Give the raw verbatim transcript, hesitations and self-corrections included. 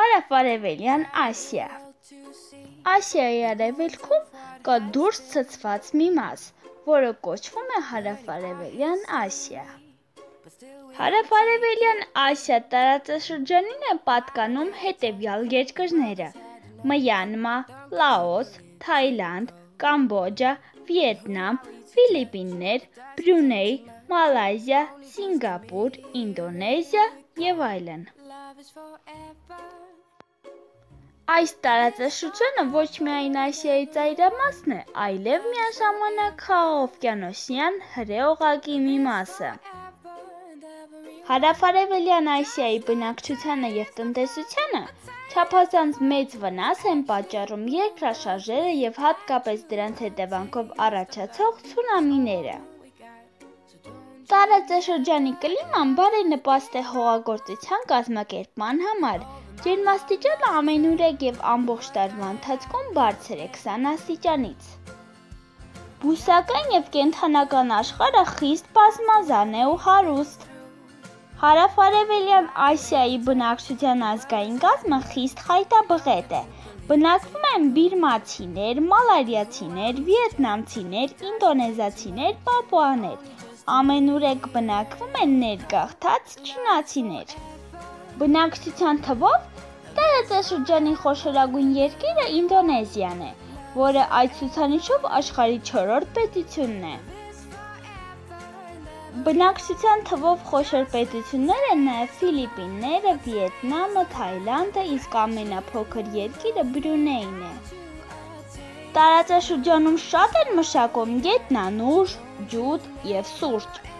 Հարավարևելյան Ասիա։ Ասիայի արևելքում կա դուրս ցցված մի մաս, որը կոչվում է Հարավարևելյան Ասիա։ Հարավարևելյան Ասիա տարածաշրջանին են պատկանում հետևյալ երկրները՝ Մյանմա, Լաոս, Թայլանդ, Կամբոջա, Վիետնամ, Ֆիլիպիններ, Բրունեյ, Մալայզիա, Սինգապուր, Ինդոնեզիա և այլն։ Այս տարածաշրջանը ոչ միայն Ասիայի ծայրամասն է, այլև միաժամանակ խաղաղօվկիանոսյան հրե օղակի մի մասը։ Հարավարևելյան Ասիայի բնակչությանը և տնտեսությանը չափազանց մեծ վնաս են պատճառում երկրաշարժերը և հատկապես դրանց հետևանքով առաջացող ցունամիները։ Տարածաշրջանի կլիման բարենպաստ է հողագործության կազմակերպման համար, ջերմաստիճանը ամենուրեք և ամբողջ տարվա ընթացքում բարձր է քսան աստիճանից։ Բուսական և կենդանական աշխարհը խիստ բազմազան է ու հարուստ։ Հարավարևելյան Ասիայի բնակչության ազգային կազմը խիստ խայտաբղետ է։ Բնակվում են բիրմացիներ, մալայրիացիներ, վիետնամցիներ, ինդոնեզացիներ, պապուաներ։ Ամենուրեք բնակվում են ներգաղթած չինացիներ։ Բնակչության թվով տարածաշրջանի խոշորագույն երկիրը Ինդոնեզիան է, որը այդ ցուցանիշով աշխարհի չորրորդ պետությունն է։ Բնակչության թվով խոշոր պետություններ են նաև Ֆիլիպինները, Վիետնամը, Թայլանդը, իսկ ամենափոքր երկիրը Բրունեյն է։ Տարածաշրջանում շատ են մշակում գետնանուշ, ջութ և սուրճ։